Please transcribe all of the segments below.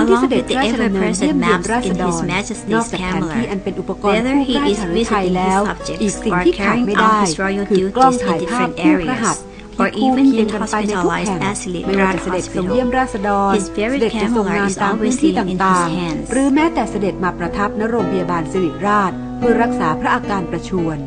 งที่เสด็จพระราชดำเนินเยี่ยมเยียนราษฎรนอกจากแผนที่อันเป็นอุปกรณ์คู่ใกล้ทางไทยแล้วอีกสิ่งที่ขาดไม่ได้คือกล้องถ่ายภาพคู่พระหัตถ์ที่คู่เคียงกันไปในทุกแห่งไม่ว่าจะเสด็จทรงเยี่ยมราษฎรเสด็จจะทรงงานตามพื้นที่ต่างๆหรือแม้แต่เสด็จมาประทับณโรงพยาบาลสิริราชเพื่อรักษาพระอาการประชวร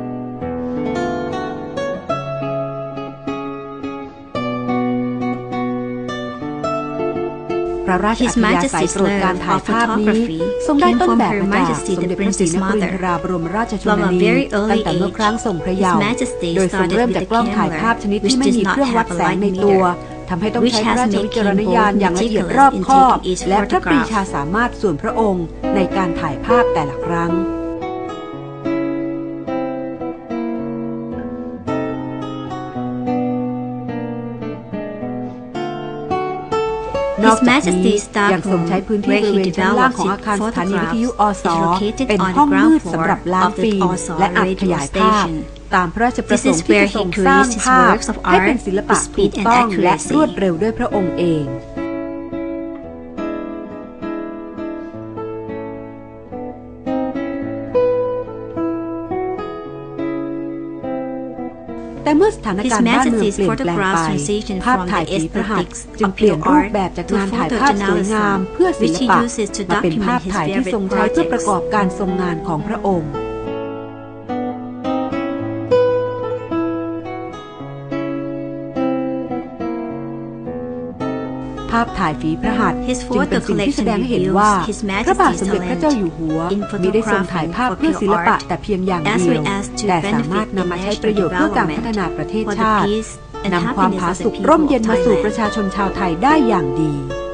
พระราชอัธยาศัยโปรดการถ่ายภาพนี้ทรงได้ต้นแบบมาจากสมเด็จพระศรีนครินทราบรมราชชนนีตั้งแต่เมื่อครั้งทรงพระเยาว์โดยทรงเริ่มจากกล้องถ่ายภาพชนิดที่ไม่มีเครื่องวัดแสงในตัวทำให้ต้องใช้พระราชวิจารณญาณอย่างละเอียดรอบคอบและพระปรีชาสามารถส่วนพระองค์ในการถ่ายภาพแต่ละครั้งนอกจากนี้ยังทรงใช้พื้นที่บริเวณชั้นล่างของอาคารสถานีวิทยุอส.เป็นห้องมืดสำหรับล้างฟิล์มและอัดขยายภาพตามพระราชประสงค์ที่จะทรงสร้างภาพให้เป็นศิลปะถูกต้องและรวดเร็วด้วยพระองค์เองแต่เมื่อสถานการณ์บ้านเมืองเปลี่ยนแปลงไปภาพถ่ายฝีพระหัตถ์จึงเปลี่ยนรูปแบบจากงานถ่ายภาพสวยงามเพื่อศิลปะมาเป็นภาพถ่ายที่ทรงใช้เพื่อประกอบการทรงงานของพระองค์ภาพถ่ายฝีพระหัตถ์จึงเป็นสิ่งที่แสดงให้เห็นว่าพระบาทสมเด็จพระเจ้าอยู่หัวมิได้ทรงถ่ายภาพเพื่อศิลปะแต่เพียงอย่างเดียวแต่สามารถนำมาใช้ประโยชน์เพื่อการพัฒนาประเทศชาตินำความผาสุกร่มเย็นมาสู่ประชาชนชาวไทยได้อย่างดี